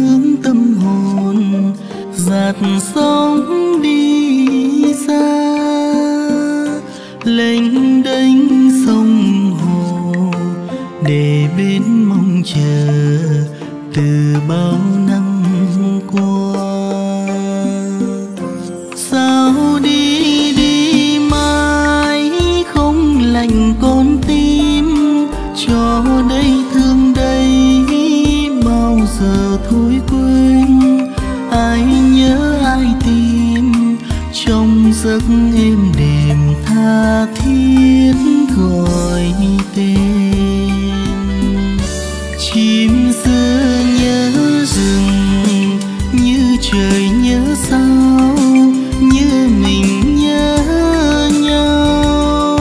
hướng tâm hồn dạt sóng đi xa, lênh đênh sông hồ để bên mong chờ từ bao năm qua. Sao đi đi mãi không lành con tim, cho đây thương đây bao giờ thôi quên. Ai nhớ ai tìm trong giấc êm đềm tha thiết gọi tên. Chim xưa nhớ rừng như trời nhớ sao, như mình nhớ nhau.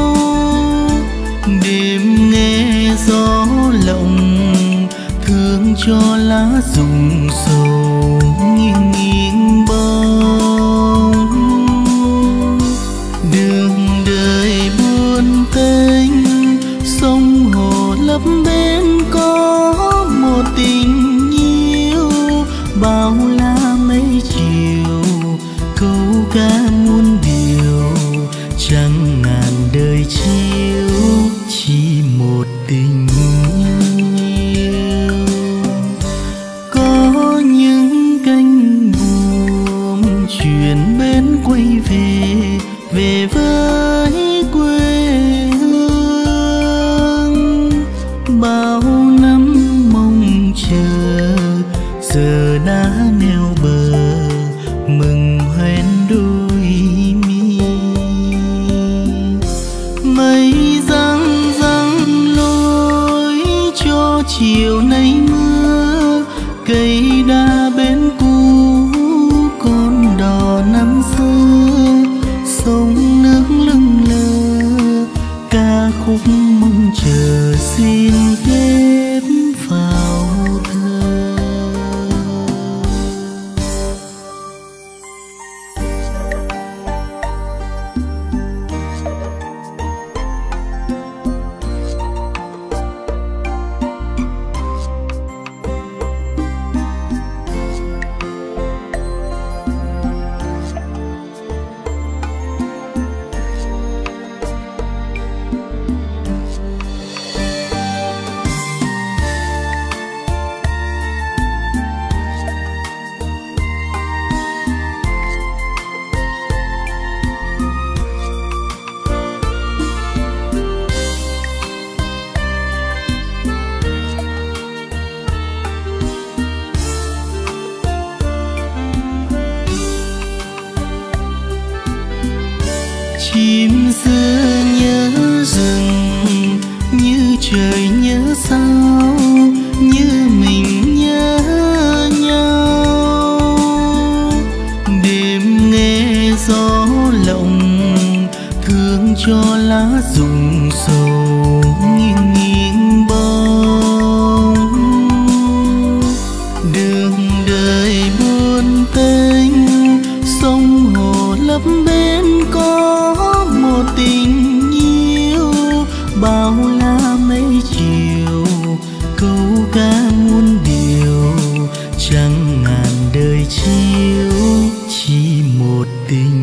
Đêm nghe gió lộng thương cho lá rụng sầu nghiêng nghiêng bóng. Đường đời buồn tênh sông hồ lấp bến có một tình yêu. Bao la mấy chiều câu ca muôn điều, chẳng ngàn đời chiếu chỉ một tình yêu. Có những cánh buồm chuyển bến quay về, về với quê hương. Bao năm mong chờ giờ đã neo bờ, mừng hoen đôi mi. Mây răng răng lối cho chiều nay mưa, cây đa bên cũ con đò năm xưa. Sông nước lưng lơ ca khúc mong chờ xin kết vào thơ. Chim xưa nhớ rừng như trời nhớ sao, như mình nhớ nhau. Đêm nghe gió lộng thương cho lá rụng sầu nghiêng nghiêng bóng. Đường đời buồn tênh sông hồ lấp bến có một tình yêu. Bao la mấy chiều câu ca muôn điều, chẳng ngàn đời chiếu chỉ một tình